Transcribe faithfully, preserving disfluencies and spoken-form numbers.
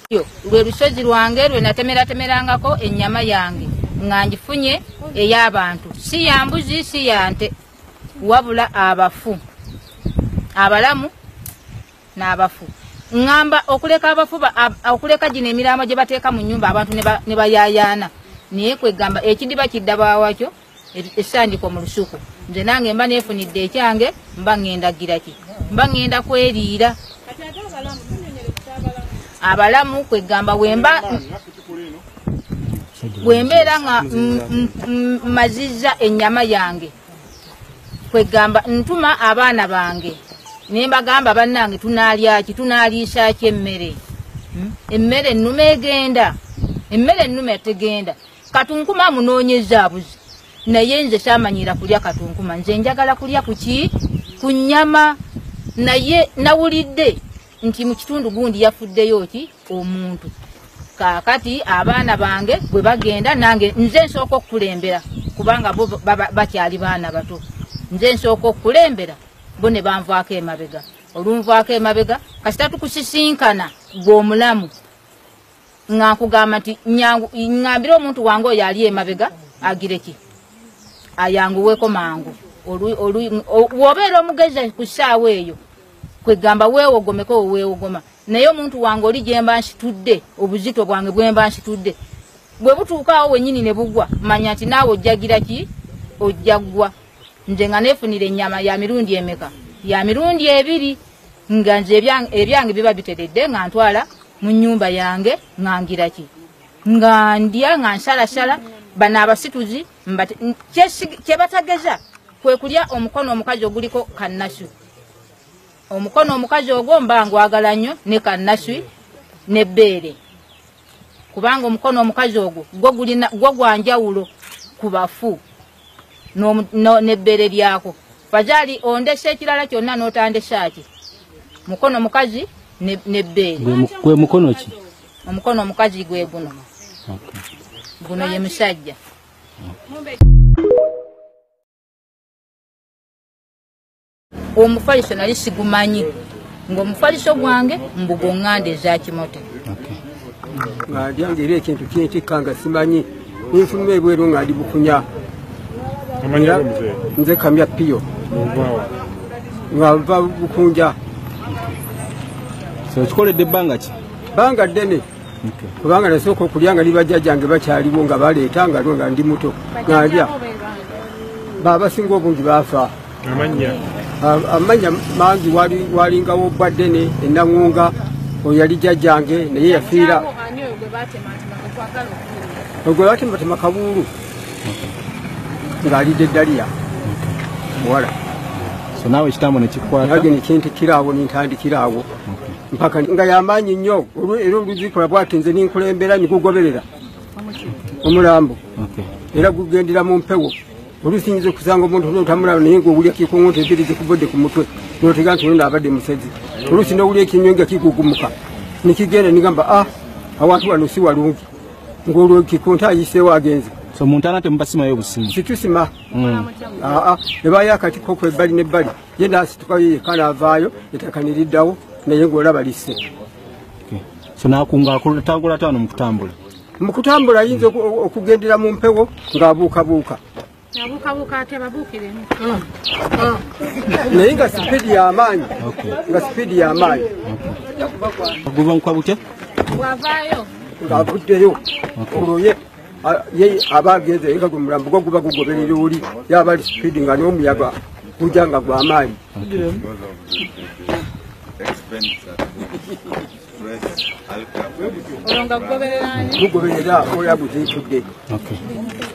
yo lwe lusozi lwange lwe natemera temerangako ennyama yange nga ngifunye ey'abantu si ya mbuzi si ya nte wabula abafu abalamu n'abafu ngamba okuleka abafu okuleka gino emirambo gye bateeka mu nnyumba abantu ne bayayaana naye kwegamba ekidiba kiddaba wakyo essandiko mu lusuku nze nange mba neefunidde ekyange mba ngenda giraki mba ngenda kweriira abalamu kwegamba wemba wembeera nga mazizza ennyama yange kwegamba ntuma abaana bange nembagamba bannange tunaalyaki tunaaliisaki emmere emmere ennuma egenda emmere ennuma tegenda katunkuma munoonyeza buzi naye nze kyamanyira kulya katunkuma nze njagala kulya kuki ku nnyama naye nawulidde nti mu kitundu gundi yafuddeyo ki omuntu kakati abaana bange bwe bagenda nange nze nsooka okukulembera kubanga bo bakyali baana bato nze nsooka okukulembera bo ne banvaako emabega olunvaako emabega kasita tukusisinkana gw'omulamu nga nkugamba nti ngambire omuntu wange oyo ali emabega agireki ayanguweeko mangu wobeera omugezi ku ssaawa eyo kwegamba weewogomeko weewogoma naye omuntu wange oli gye mba nsitudde obuzito bwange bwe mba nsitudde bwe butuukaawo wennyini ne bugwa manya nti naawe ojjagira ki ojja ggwa nze nga neefunira ennyama ya mirundi emeka ya mirundi ebiri nga nze ebyange biba biteredde nga ntwala mu nnyumba yange nga ngira ki nga ndya nga nsalasala bano abasituzi kye batageza kwe kulya omukono omukazi oguliko kannasu omukono omukazi ogwo mba ngwagala nnyo ne kannaswi n'ebbeere kubanga omukono omukazi ogwo gwo gwanjawulo ku bafu n'ebbeere lyako fajali ondese ekirala kyonna n'otandesa ki mukono omukazi n'ebbeere gwe mukono ki omukono omukazi gwe guno guno ye musajja omufaliso nali sigumanyi ng'omufaliso gwange mbugoŋŋande eza kimote nga ndyangaera ekintu kintikka simanyi ninfuluma ebweru nga ndi bukunya nze kamya piyo nga nva bukunja so kikoledde ebbanga ki bbanga ddene kubanga nasooka okulya nga libajjajjange bakyaliwo nga baleeta nga lwe nga ndi muto nga ndya baabasinga obungi baafa amanya mangi walingawo baddene enaŋŋunga oyo yali jjajjange naye yafiira ogwe batematema kabuulu ng'alidde eddaliya muwala so naawe ekitambo nekikwata nage nekintikiraawo nintandikiraawo mpaka nga yamaanyi nnyo era oluzikola bwati nze ninkulembera nigugoberera omulambo era gugendera mu mpewo olusinyiza okusanga omuntu notamulaba naye ngaowulya kikungunta ebiri zikubodde ku mutwe notega nti ono abadde musezi olusi nowulya ekinywe nga kigugumuka nikigenda nigamba a awantu wano si walungi ngaolwo kikunta ayiseewo agenze so omuntu ana temubasimayo obusimu situsima aa ebayo akatiko kwebbali nebbali ye nasitukayo yekka naavaayo ettaka niriddawo naye ngaolaba lisse so nakunga atambula taano mu kutambula mu kutambula ayinza okugendera mu mpewo ng'abuukabuuka naye nga sipiidi y'amaanyi nga sipiidi y'amaanyi guva mukwabutya ng'avuddeyo olwoye ye aba agenze nga gwe mulambo gwo guba gugoberera oli yaba ali sipiidi nga n'omuyaga gujja nga gw'amaanyi gugoberera oyo aguzitudde